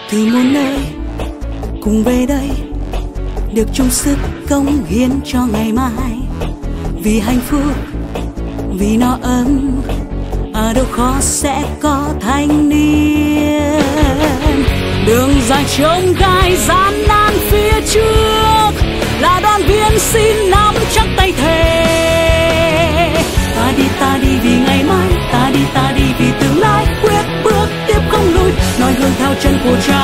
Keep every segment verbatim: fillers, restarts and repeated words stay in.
từ muôn nơi cùng về đây, được chung sức cống hiến cho ngày mai. Vì hạnh phúc, vì nó ấm, ở đâu khó sẽ có thanh niên. Đường dài trông gai gian nan phía trước, là đoàn viên xin nắm chắc tay thề. Ta đi ta đi vì ngày mai, ta đi ta đi vì tương lai, quyết bước tiếp không lùi, noi gương theo chân của cha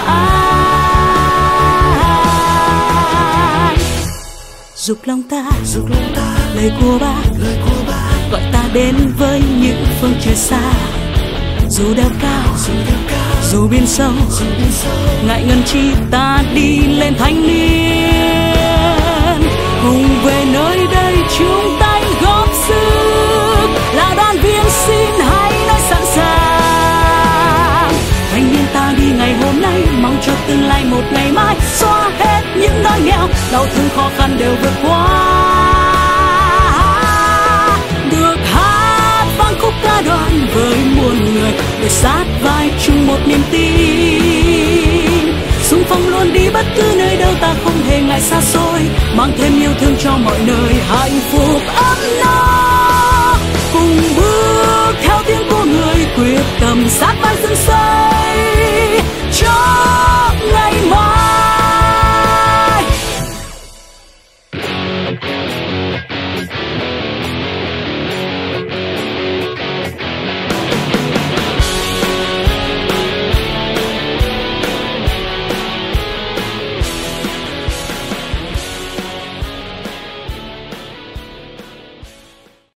anh. Dục lòng ta, dục lòng ta, lời của bác, lời của bác gọi ta đến với những phương trời xa. Dù đeo cao, dù đeo cao, dù biển sâu, dù biển sâu, ngại ngần chi ta đi lên thanh niên. Cùng về nơi đây chúng tay góp sức, là đoàn viên xin hãy nói sẵn sàng. Thanh niên ta đi ngày hôm nay, mong cho tương lai một ngày mai, xóa hết những đói nghèo, đau thương khó khăn đều vượt qua. Được hát vang khúc ca đoàn với muôn người, để sát vai chung một niềm tin. Xung phong luôn đi bất cứ nơi đâu, ta không hề ngại xa xôi, mang thêm yêu thương cho mọi nơi, hạnh phúc ấm no. Cùng bước theo tiếng của người quyết tâm sát vai rừng sâu.